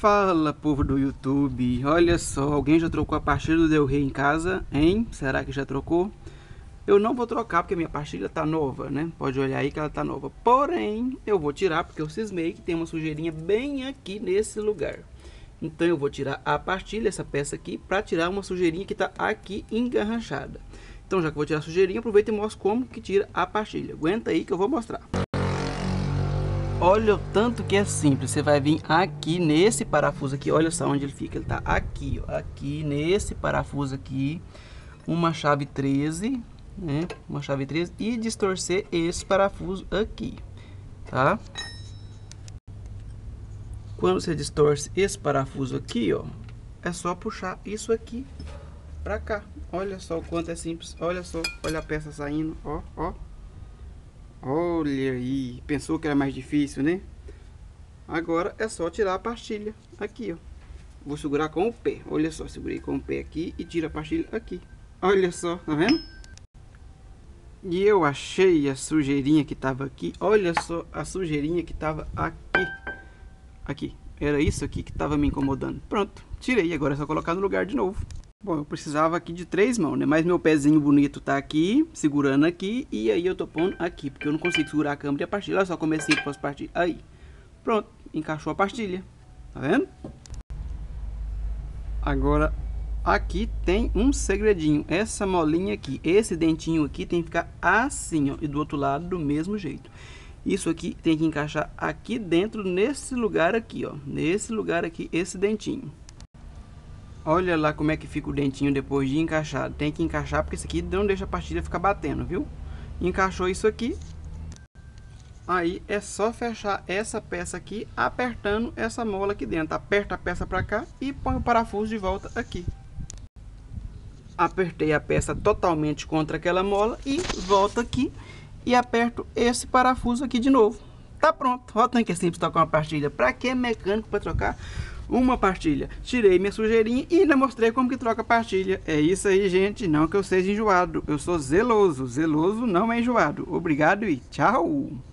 Fala, povo do YouTube, olha só, alguém já trocou a pastilha do Del Rey em casa, hein? Será que já trocou? Eu não vou trocar porque minha pastilha tá nova, né? Pode olhar aí que ela tá nova. Porém, eu vou tirar porque eu cismei que tem uma sujeirinha bem aqui nesse lugar. Então eu vou tirar a pastilha, essa peça aqui, para tirar uma sujeirinha que tá aqui engarranchada. Então já que eu vou tirar a sujeirinha, aproveita e mostro como que tira a pastilha. Aguenta aí que eu vou mostrar. Olha o tanto que é simples. Você vai vir aqui nesse parafuso aqui. Olha só onde ele fica. Ele tá aqui, ó. Aqui nesse parafuso aqui. Uma chave 13, né? Uma chave 13. E distorcer esse parafuso aqui, tá? Quando você distorce esse parafuso aqui, ó, é só puxar isso aqui pra cá. Olha só o quanto é simples. Olha só. Olha a peça saindo, ó, ó. Olha aí, pensou que era mais difícil, né? Agora é só tirar a pastilha aqui, ó. Vou segurar com o pé, olha só, segurei com o pé aqui e tira a pastilha aqui. Olha só, tá vendo? E eu achei a sujeirinha que tava aqui, olha só a sujeirinha que tava aqui. Aqui, era isso aqui que tava me incomodando. Pronto, tirei, agora é só colocar no lugar de novo. Bom, eu precisava aqui de 3 mãos, né? Mas meu pezinho bonito tá aqui, segurando aqui. E aí eu tô pondo aqui, porque eu não consigo segurar a câmera e a pastilha. Olha só como é simples as pastilhas. Aí, pronto, encaixou a pastilha. Tá vendo? Agora, aqui tem um segredinho. Essa molinha aqui, esse dentinho aqui tem que ficar assim, ó. E do outro lado do mesmo jeito. Isso aqui tem que encaixar aqui dentro, nesse lugar aqui, ó. Nesse lugar aqui, esse dentinho. Olha lá como é que fica o dentinho depois de encaixado. Tem que encaixar porque isso aqui não deixa a pastilha ficar batendo, viu? Encaixou isso aqui. Aí é só fechar essa peça aqui, apertando essa mola aqui dentro. Aperta a peça pra cá e põe o parafuso de volta aqui. Apertei a peça totalmente contra aquela mola e volto aqui e aperto esse parafuso aqui de novo. Tá pronto. Olha o tanto que é simples trocar uma pastilha. Pra que mecânico para trocar uma pastilha? Tirei minha sujeirinha e ainda mostrei como que troca a pastilha. É isso aí, gente. Não que eu seja enjoado. Eu sou zeloso. Zeloso não é enjoado. Obrigado e tchau.